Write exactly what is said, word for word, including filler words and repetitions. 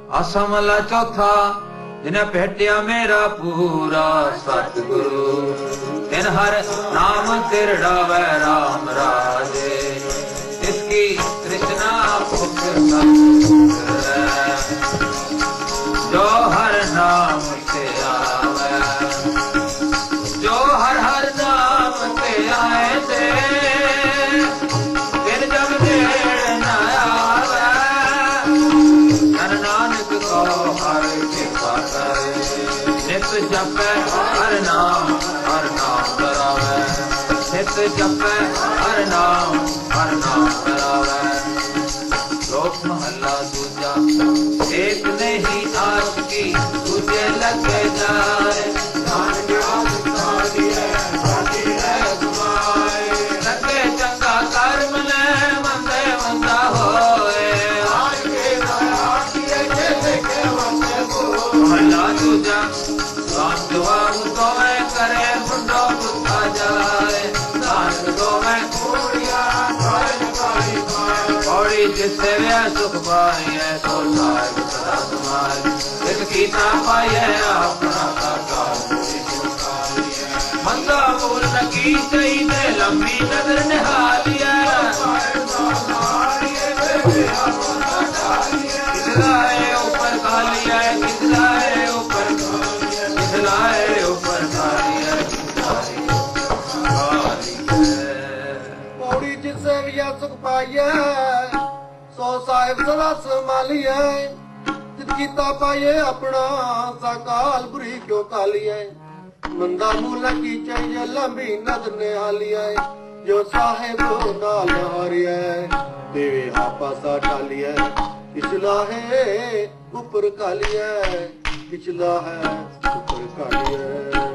असमला चौथा जिन्हें भेटिया मेरा पूरा सतगुरु इन हर नाम तिरड़ा वै राम राजे इसकी कृष्णा जो हर नाम से आवे जो हर हर नाम से आए थे फिर जब देर न आवे हर नानक को हर कृपा करे नित जपे हर नाम हर नाम करावे नित जपे हर नाम हर नाम करावे। लोक महला दूजा एक नहीं आस की तुझे लगे जाए लगे चंगा कर्म ले मंदे मंदा होए महला दूजा दान दुआऊ तो मैं करे मुंडो बुद्धा जाए दान दो मैं पौड़ी जिससे वे सुख पाए तो साहिब सदा तुम्हारी एक गीता पाए अपना मंदा बोल की सही ने लंबी नजर निहालिया किसलाए ऊपर कालिया किसलाए ऊपर किसलाए ऊपर कालिया पौड़ी जिससे भी सुख पाइए सो साहिब सदा संभालिए गीता पाइए अपना सकाल बुरी क्यों कालिए मंदा मूल की चाहिए लंबी नद ने हालिए जो साहेब नाल हारिए देवे आपा सा डालिए पिछला है ऊपर कालिए पिछला है ऊपर कालिए।